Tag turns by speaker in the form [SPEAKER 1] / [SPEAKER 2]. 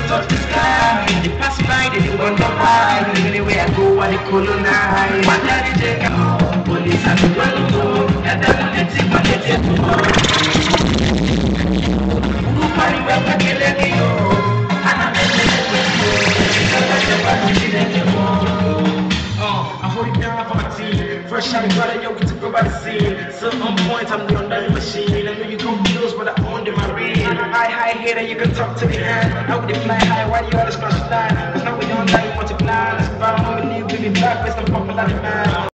[SPEAKER 1] touch the sky. They pass by, they wonder why. Anywhere I go, I colonize. One day they come, police and the world know that they take my head to go. Who carry where I can let you go? And I'm in I hold it down for my team. Fresh out of garden, yo, we took over the scene. So on point, I'm the under machine. I know you gon' deals, but I own them, I read. High hater, you can talk to me hand. How would they fly high? Why do you always crush the line? Cause now we don't die, you multiply. Let's go, I'm gonna leave, we be back, let's not popular demand.